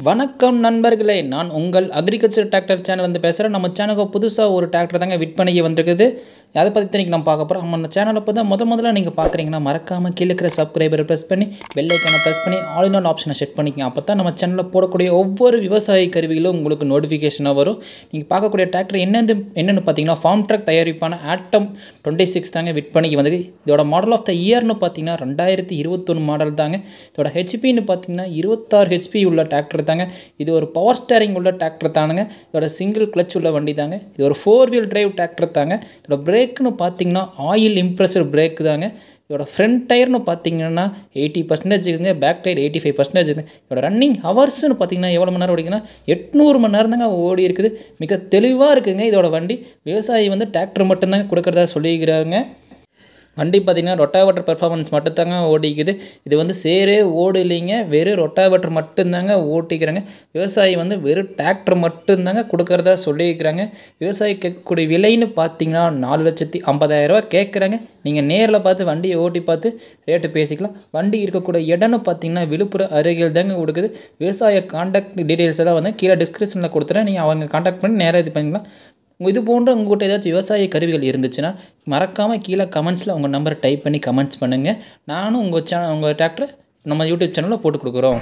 வணக்கம் நண்பர்களே, நான் உங்கள் அக்ரிகல்ச்சர் டிராக்டர் சேனல்லேருந்து பேசுகிறேன். நம்ம சேனலுக்கு புதுசாக ஒரு டிராக்டர் தாங்க விற்பனைக்கு வந்திருக்குது. அதை பற்றி இன்றைக்கி நம்ம பார்க்க போகிறோம். நம்ம சேனலை இப்போ தான் முதல்ல நீங்கள் பார்க்குறீங்கன்னா மறக்காமல் கீழே இருக்கிற சப்ஸ்கிரைபரை ப்ரெஸ் பண்ணி பெல் ஐக்கானை ப்ரெஸ் பண்ணி ஆல் இன் ஆல் ஆப்ஷனை செட் பண்ணிக்கங்க. அப்போ தான் நம்ம சேனலில் போடக்கூடிய ஒவ்வொரு விவசாய கருவிகளும் உங்களுக்கு நோட்டிஃபிகேஷனாக வரும். நீங்கள் பார்க்கக்கூடிய டிராக்டர் என்னென்னு பார்த்தீங்கன்னா Farmtrac தயாரிப்பான atom26 தாங்க விற்பனைக்கு வந்தது. இதோட மாடல் ஆஃப் த இயர்னு பார்த்தீங்கன்னா 2021 மாடல் தாங்க. இதோட ஹெச்பின்னு பார்த்தீங்கன்னா 26 ஹெச்பி உள்ள டிராக்டர் தாங்க. இது ஒரு பவர் ஸ்டேரிங் உள்ள டிராக்டர் தானுங்க. இதோட சிங்கிள் கிளச் உள்ள வண்டி தாங்க. இது ஒரு 4 வீல் டிரைவ் டிராக்டர் தாங்க. இதோட பிரேக்குன்னு பார்த்தீங்கன்னா ஆயில் இம்ப்ரெஸர் பிரேக் தாங்க. இதோட ஃப்ரண்ட் டயர்னு பார்த்தீங்கன்னா 80% இருக்குங்க, பேக் டயர் 85% இருக்குங்க. இதோட ரன்னிங் ஹவர்ஸ்னு பார்த்தீங்கன்னா எவ்வளோ மணி நேரம் ஓடிக்குன்னா 800 மணி நேரம் தாங்க ஓடி இருக்குது. மிக தெளிவாக இருக்குங்க இதோட வண்டி. விவசாயி டிராக்டர் மட்டும்தாங்க கொடுக்குறதா சொல்லியிருக்கிறாருங்க. வண்டி பார்த்திங்கன்னா ரொட்டாவேட்டர் பெர்ஃபார்மன்ஸ் மட்டும்தாங்க ஓடிக்குது. இது சேரே ஓடு இல்லைங்க, வெறும் ரொட்டாவேட்டர் மட்டும்தாங்க ஓட்டிக்கிறாங்க. விவசாயி வெறும் டிராக்டர் மட்டும்தாங்க கொடுக்குறதா சொல்லியிருக்கிறாங்க. விவசாயி கேட்கக்கூடிய விலைன்னு பார்த்தீங்கன்னா 4,50,000 கேட்குறாங்க. நீங்கள் நேரில் பார்த்து வண்டியை ஓட்டி பார்த்து ரேட்டு பேசிக்கலாம். வண்டி இருக்கக்கூடிய இடம்னு பார்த்தீங்கன்னா விழுப்புரம் அருகில் தாங்க கொடுக்குது. விவசாய கான்டாக்ட் டீட்டெயில்ஸ் எல்லாம் கீழே டிஸ்கிரிப்ஷனில் கொடுத்துறேன். நீங்கள் அவங்க கான்டாக்ட் பண்ணி நேராக இது பண்ணிக்கலாம். இது போன்ற உங்கள்கிட்ட ஏதாச்சும் விவசாய கருவிகள் இருந்துச்சுன்னா மறக்காமல் கீழே கமெண்ட்ஸில் உங்கள் நம்பரை டைப் பண்ணி கமெண்ட்ஸ் பண்ணுங்கள். நானும் உங்கள் டிராக்டரை நம்ம யூடியூப் சேனலில் போட்டு கொடுக்குறோம்.